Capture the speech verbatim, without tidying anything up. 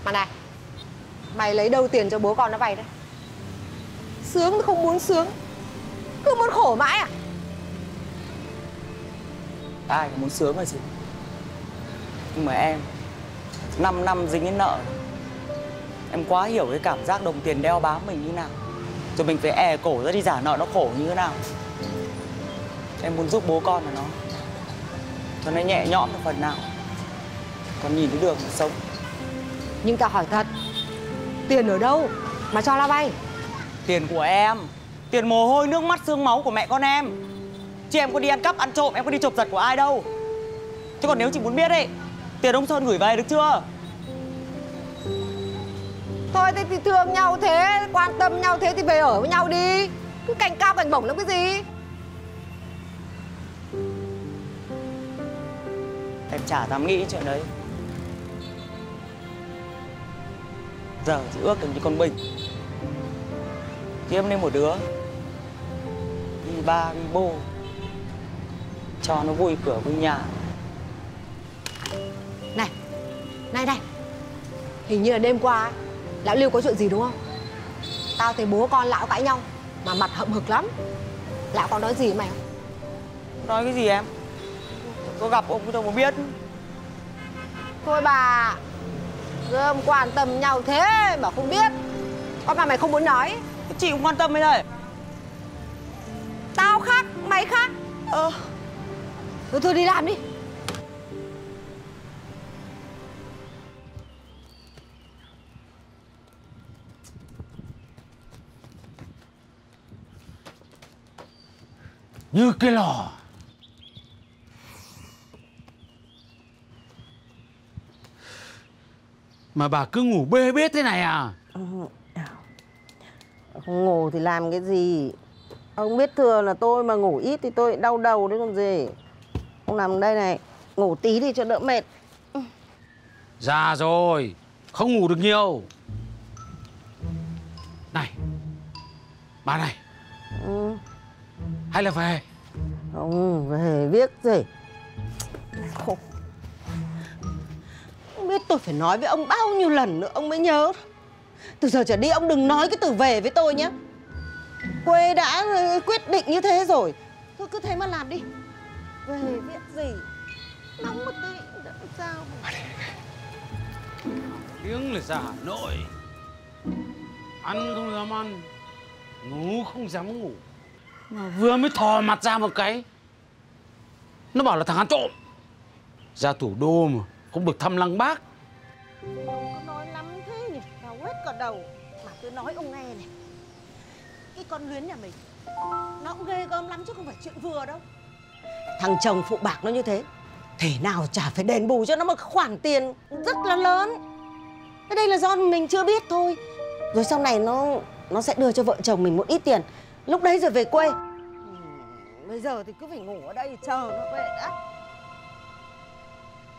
Mà này, mày lấy đâu tiền cho bố con nó vay đấy? Sướng không muốn sướng, cứ muốn khổ mãi à? Ai cũng muốn sướng rồi chị. Nhưng mà em năm năm dính đến nợ, em quá hiểu cái cảm giác đồng tiền đeo bám mình như nào. Rồi mình phải è cổ ra đi trả nợ nó khổ như thế nào. Em muốn giúp bố con của nó cho nó nhẹ nhõm một phần nào, còn nhìn thấy đường sống. Nhưng tao hỏi thật, tiền ở đâu mà cho nó vay? Tiền của em, tiền mồ hôi nước mắt xương máu của mẹ con em. Chứ em có đi ăn cắp ăn trộm, em có đi chộp giật của ai đâu. Chứ còn nếu chị muốn biết ấy, tiền ông Sơn gửi về được chưa? Thôi thì, thì thương nhau thế, quan tâm nhau thế thì về ở với nhau đi. Cứ cành cao cành bổng làm cái gì? Em chả dám nghĩ chuyện đấy. Giờ chỉ ước được như con Bình kiếm lên một đứa vì ba vì bố, cho nó vui cửa vui nhà. Này, này này, hình như là đêm qua ấy, lão Lưu có chuyện gì đúng không? Tao thấy bố con lão cãi nhau mà mặt hậm hực lắm. Lão có nói gì với mày không? Nói cái gì em? Có gặp ông đâu mà biết. Thôi bà, gươm quan tâm nhau thế mà không biết. Con mà mày không muốn nói. Chị cũng quan tâm ấy đây. Tao khác, mày khác. Ờ Thôi thôi đi làm đi. Như cái lò. Mà bà cứ ngủ bê bết thế này à? Không ngủ thì làm cái gì? Ông biết thừa là tôi mà ngủ ít thì tôi đau đầu đấy còn gì. Ông nằm đây này, ngủ tí đi cho đỡ mệt. Già rồi, không ngủ được nhiều. Này, bà này. Ừ. Hay là về? Không, về viết gì. Khổ. Không biết tôi phải nói với ông bao nhiêu lần nữa ông mới nhớ. Từ giờ trở đi ông đừng nói cái từ về với tôi nhé. Quê đã quyết định như thế rồi, thôi cứ thế mà làm đi. Về viết gì. Nóng một tí làm sao mà. Tiếng là ra Hà Nội. Ăn không dám ăn, ngủ không dám ngủ. Mà vừa mới thò mặt ra một cái, nó bảo là thằng ăn trộm. Ra thủ đô mà không được thăm lăng Bác. Ông có nói lắm thế nhỉ, đau hết cả đầu. Mà tôi nói ông nghe này, cái con Luyến nhà mình nó cũng ghê gớm lắm chứ không phải chuyện vừa đâu. Thằng chồng phụ bạc nó như thế, thể nào chả phải đền bù cho nó một khoản tiền rất là lớn. Cái đây là do mình chưa biết thôi. Rồi sau này nó nó sẽ đưa cho vợ chồng mình một ít tiền, lúc đấy rồi về quê. Ừ, bây giờ thì cứ phải ngủ ở đây chờ nó về đã.